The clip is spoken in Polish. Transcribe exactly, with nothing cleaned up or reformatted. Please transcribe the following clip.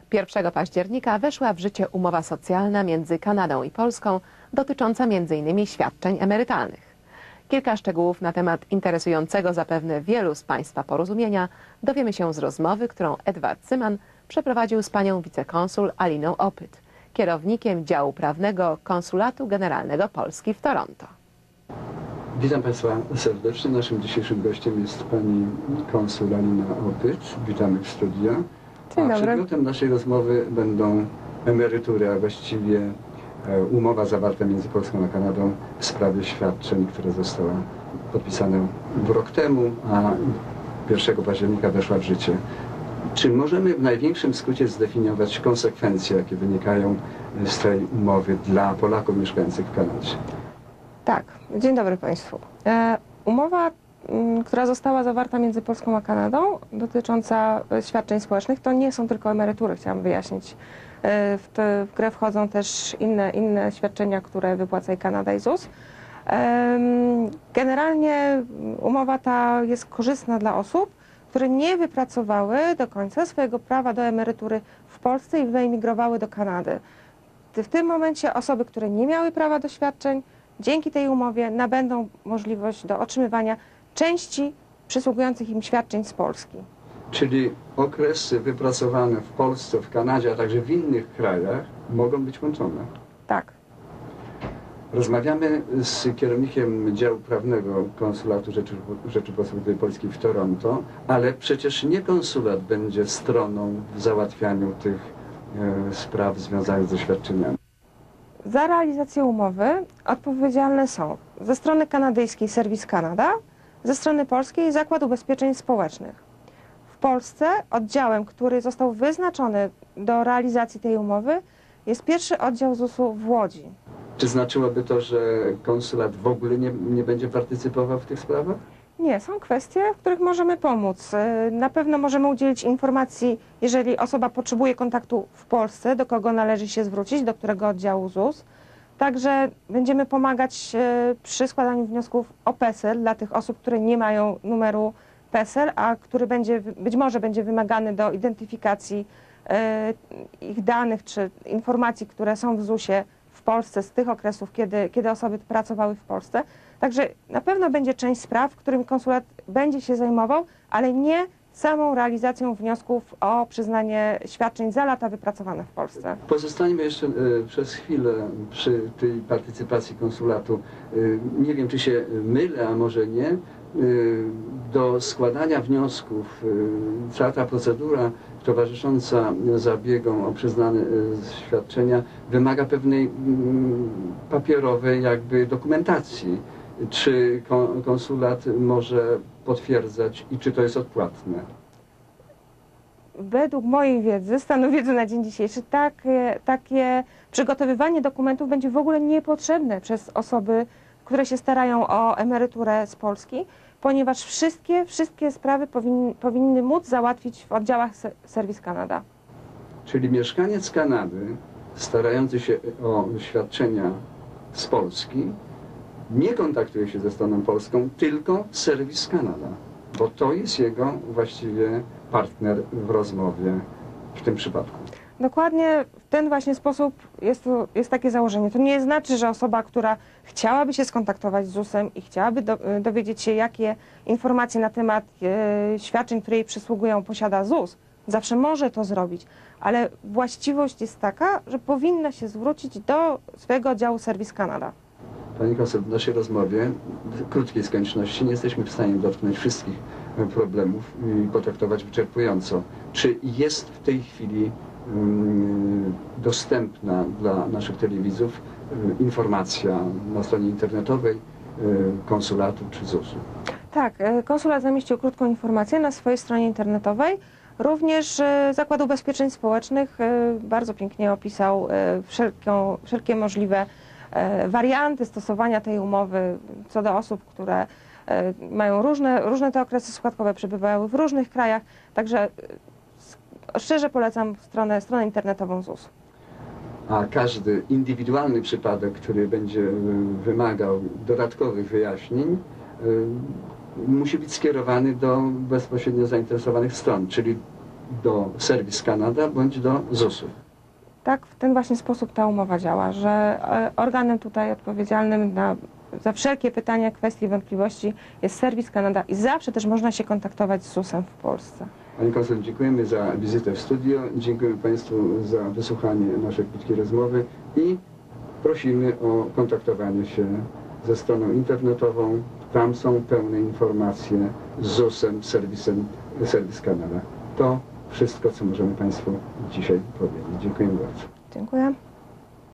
pierwszego października weszła w życie umowa socjalna między Kanadą i Polską dotycząca między innymi świadczeń emerytalnych. Kilka szczegółów na temat interesującego zapewne wielu z Państwa porozumienia dowiemy się z rozmowy, którą Edward Cyman przeprowadził z panią wicekonsul Aliną Opyt, kierownikiem działu prawnego Konsulatu Generalnego Polski w Toronto. Witam Państwa serdecznie. Naszym dzisiejszym gościem jest pani konsul Alina Opyt. Witamy w studio. Dzień dobry. A przedmiotem naszej rozmowy będą emerytury, a właściwie umowa zawarta między Polską a Kanadą w sprawie świadczeń, która została podpisana rok temu, a pierwszego października weszła w życie. Czy możemy w największym skrócie zdefiniować konsekwencje, jakie wynikają z tej umowy dla Polaków mieszkających w Kanadzie? Tak, dzień dobry Państwu. E, umowa, m, która została zawarta między Polską a Kanadą, dotycząca świadczeń społecznych, to nie są tylko emerytury, chciałam wyjaśnić. E, w, te, w grę wchodzą też inne, inne świadczenia, które wypłaca i Kanada i ZUS. E, generalnie umowa ta jest korzystna dla osób, które nie wypracowały do końca swojego prawa do emerytury w Polsce i wyemigrowały do Kanady. W tym momencie osoby, które nie miały prawa do świadczeń, dzięki tej umowie nabędą możliwość do otrzymywania części przysługujących im świadczeń z Polski. Czyli okresy wypracowane w Polsce, w Kanadzie, a także w innych krajach mogą być łączone? Tak. Rozmawiamy z kierownikiem działu prawnego Konsulatu Rzeczy, Rzeczypospolitej Polskiej w Toronto, ale przecież nie konsulat będzie stroną w załatwianiu tych e, spraw związanych ze świadczeniami. Za realizację umowy odpowiedzialne są ze strony kanadyjskiej Serwis Canada, ze strony polskiej Zakład Ubezpieczeń Społecznych. W Polsce oddziałem, który został wyznaczony do realizacji tej umowy, jest pierwszy oddział zusu w Łodzi. Czy znaczyłoby to, że konsulat w ogóle nie, nie będzie partycypował w tych sprawach? Nie, są kwestie, w których możemy pomóc. Na pewno możemy udzielić informacji, jeżeli osoba potrzebuje kontaktu w Polsce, do kogo należy się zwrócić, do którego oddziału ZUS. Także będziemy pomagać przy składaniu wniosków o PESEL dla tych osób, które nie mają numeru PESEL, a który będzie, być może będzie wymagany do identyfikacji ich danych czy informacji, które są w zusie w Polsce z tych okresów, kiedy, kiedy osoby pracowały w Polsce. Także na pewno będzie część spraw, którym konsulat będzie się zajmował, ale nie samą realizacją wniosków o przyznanie świadczeń za lata wypracowane w Polsce. Pozostańmy jeszcze y, przez chwilę przy tej partycypacji konsulatu. Y, nie wiem, czy się mylę, a może nie. Y, do składania wniosków y, cała ta procedura towarzysząca zabiegom o przyznane y, świadczenia wymaga pewnej y, papierowej jakby dokumentacji. Czy konsulat może potwierdzać i czy to jest odpłatne? Według mojej wiedzy, stanu wiedzy na dzień dzisiejszy, takie, takie przygotowywanie dokumentów będzie w ogóle niepotrzebne przez osoby, które się starają o emeryturę z Polski, ponieważ wszystkie, wszystkie sprawy powinny, powinny móc załatwić w oddziałach Serwis Canada. Czyli mieszkaniec Kanady starający się o świadczenia z Polski nie kontaktuje się ze stroną polską, tylko Serwis Canada, bo to jest jego właściwie partner w rozmowie w tym przypadku. Dokładnie w ten właśnie sposób jest, to, jest takie założenie. To nie znaczy, że osoba, która chciałaby się skontaktować z zusem i chciałaby do, dowiedzieć się, jakie informacje na temat e, świadczeń, które jej przysługują, posiada ZUS, zawsze może to zrobić, ale właściwość jest taka, że powinna się zwrócić do swojego oddziału Serwis Canada. Pani konsul, w naszej rozmowie, krótkiej skończności, nie jesteśmy w stanie dotknąć wszystkich problemów i potraktować wyczerpująco. Czy jest w tej chwili um, dostępna dla naszych telewidzów um, informacja na stronie internetowej um, konsulatu czy zusu? Tak, konsulat zamieścił krótką informację na swojej stronie internetowej. Również Zakład Ubezpieczeń Społecznych bardzo pięknie opisał wszelką, wszelkie możliwe warianty stosowania tej umowy co do osób, które mają różne, różne te okresy składkowe, przebywały w różnych krajach. Także szczerze polecam stronę, stronę internetową ZUS. A każdy indywidualny przypadek, który będzie wymagał dodatkowych wyjaśnień, musi być skierowany do bezpośrednio zainteresowanych stron, czyli do Service Canada bądź do zusu. Tak, w ten właśnie sposób ta umowa działa, że e, organem tutaj odpowiedzialnym na, za wszelkie pytania, kwestie, wątpliwości jest Service Canada i zawsze też można się kontaktować z zusem w Polsce. Pani konsul, dziękujemy za wizytę w studio, dziękujemy Państwu za wysłuchanie naszej krótkiej rozmowy i prosimy o kontaktowanie się ze stroną internetową. Tam są pełne informacje z zusem, serwisem Service Canada. To wszystko, co możemy Państwu dzisiaj powiedzieć. Dziękujemy bardzo. Dziękuję.